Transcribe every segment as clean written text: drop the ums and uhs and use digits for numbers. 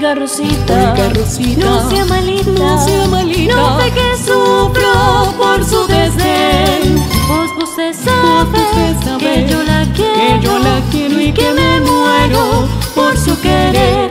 Oiga Rosita, no sea malita, no sea malita, no ve que sufro por su desdén. Vos usted sabe que yo la quiero y que me muero por su querer.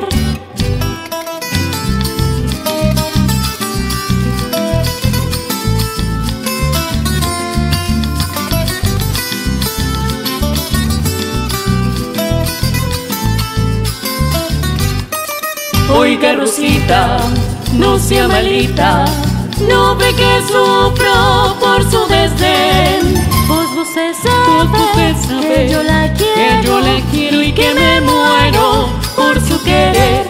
Oiga Rosita, no sea malita, no ve que sufro por su desdén. Vos usted sabe que yo la quiero y que me muero por su querer.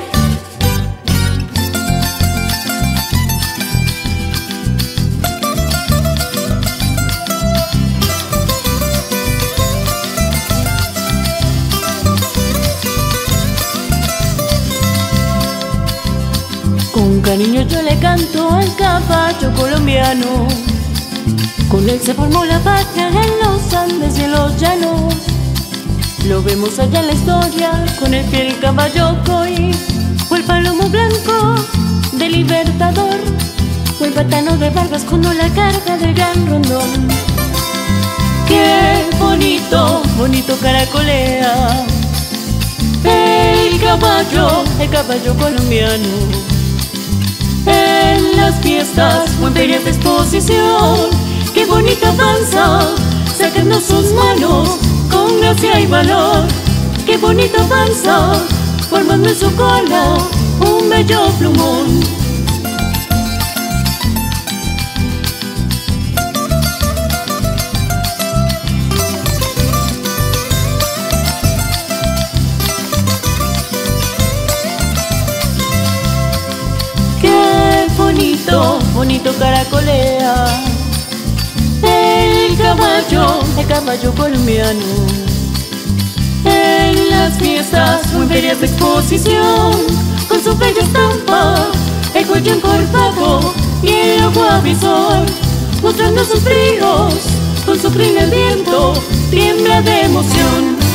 Con cariño yo le canto al caballo colombiano. Con él se formó la patria en los Andes y en los llanos. Lo vemos allá en la historia con el fiel caballo coy, o el palomo blanco del Libertador, o el batano de Vargas cuando la carga del Gran Rondón. Qué bonito, bonito caracolea el caballo colombiano. En las fiestas o en ferias de exposición, qué bonita danza, sacando sus manos con gracia y valor. Qué bonita danza, formando en su cola un bello plumón. Bonito caracolea el caballo colombiano. En las fiestas o en ferias de exposición, con su bella estampa, el cuello encorvado y el ojo avisor, mostrando sus bríos, con su crin el viento tiembla de emoción.